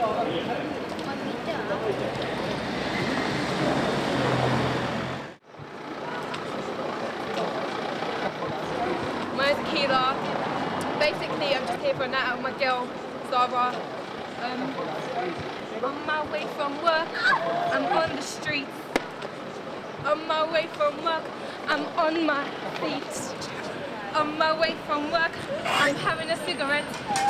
My name's Keela. Basically, I'm just here for a night out with my girl, Zara. On my way from work, I'm on the streets. On my way from work, I'm on my feet. On my way from work, I'm having a cigarette.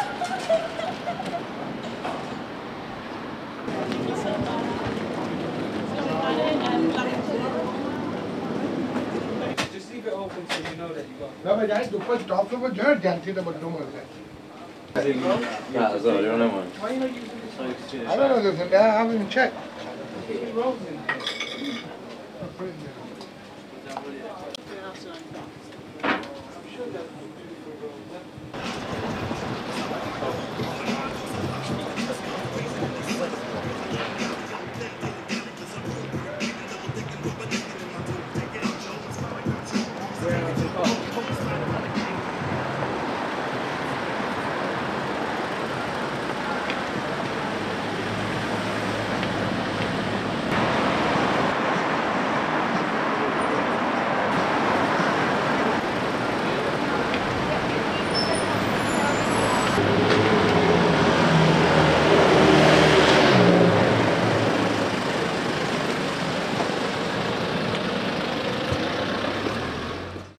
Just leave it open so you know that you got. No, but I do put top of a jar, dancing about no more. Nah, so you don't know one. Why are you not using this one? I don't know this, I haven't even checked. Put rolls in here. Where am I?